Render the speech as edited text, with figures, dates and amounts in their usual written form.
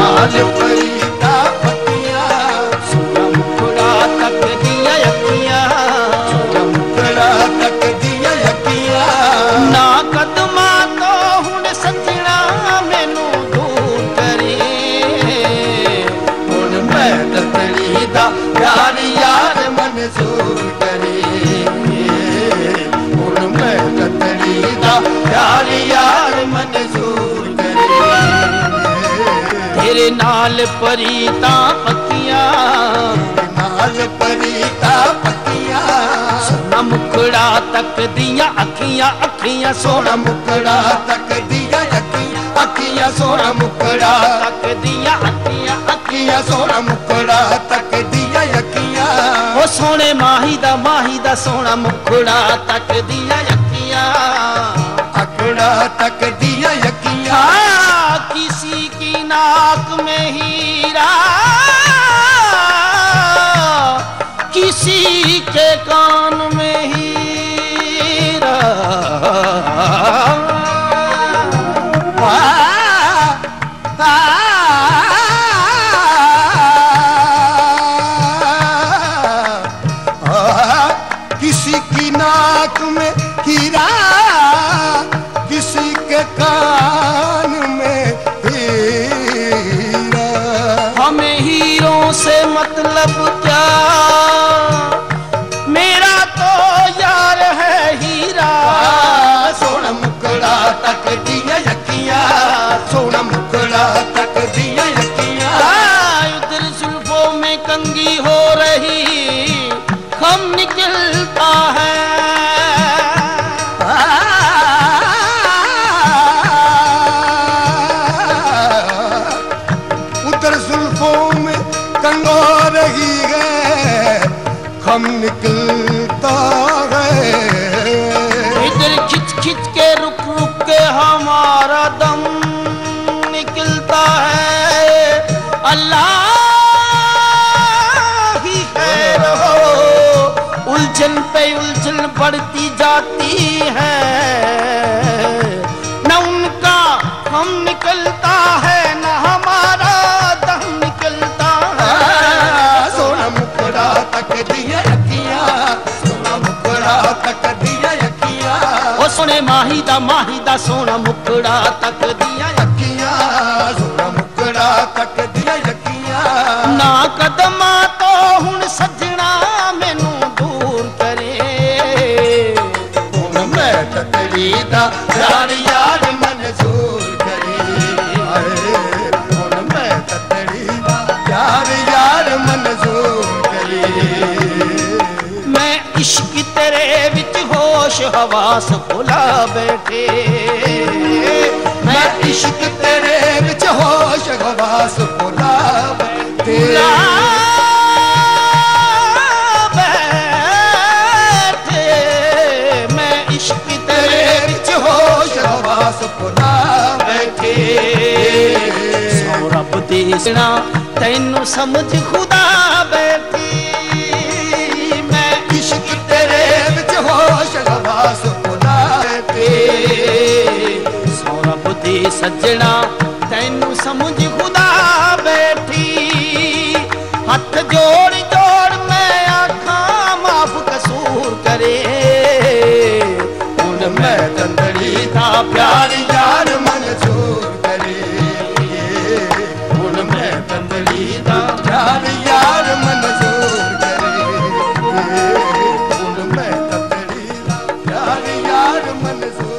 नाल परीता पक्कियां, सोना मुखड़ा तक दिया अखियां, सोना मुखड़ा तक दिया अखियां। ना कदमा तो हुण सजना मैनू दूर करे, हुण मैं ततड़ी दा प्यार यार मंजूर करे, हुण मैं ततड़ी दा प्यार यार मंजूर करे। तेरे नाल परीता पक्कियां, नाल परीता पक्कियां, सोना मुखड़ा तक दिया अखियां, अखियां सोना मुखड़ा तक दिया अखियां, अखियां सोना मुखड़ा तक दिया अखियां, अखियां सोना मुखड़ा तक दिया अखियां। ओ सोने माही दा सोना मुखड़ा तक दिया अखियां, अखड़ा तक दिया अखियां। किसी की नाक में हीरा, किसी के कान में हीरा, किसी की नाक में हीरा, किसी के कान में हीरा। हमें हीरों से मतलब क्या, मेरा तो यार है हीरा। सोना मुखड़ा तक दिया अखियां, सोना मुखड़ा तक दिया अखियां। उधर जुल्फों में कंगी हो रही खम निकलता है, उधर जुल्फों में कंगो रही है खम निकलता है। इधर खिंच खिंच के रुक रुक के हमारा दम निकलता है। अल्लाह ही खैर हो, उलझन पे उलझन बढ़ती जाती है, न उनका हम निकलता है न हमारा दम निकलता है। सोना मुखड़ा तक दिया अखियां, सोना मुखड़ा तक दिया अखियां। ओ सोने माही दा सोना मुखड़ा तक दिया अखियां, सोना मुखड़ा तक दिया अखियां। ना कदमा तो हुण सजना मैनू दूर करे, हुण मैं ततड़ी दा प्यार यार मंजूर करे। हुण मैं ततड़ी दा प्यार यार मंजूर करे। मैं इश्क तेरे विच होश हवास भुला बैठे, मैं इश्क तेरे विच होश हवास भुला बैठे। मैं इश्क तेरे विच होश हवास भुला बैठे। सौ रब दे सना तैनू समझ खुदा बैठी, मैं इश्क तेरे विच होश हवास भुला बैठे। सौ रब दे सजना तैनू समझ खुदा बैठी। हथ जोड़ जोड़ मैं आखा माफ कसूर करे, हुण मैं ततड़ी दा प्यार यार मंजूर करे। हुण मैं ततड़ी दा प्यार यार मंजूर करे। हुण मैं ततड़ी दा प्यार यार मंजूर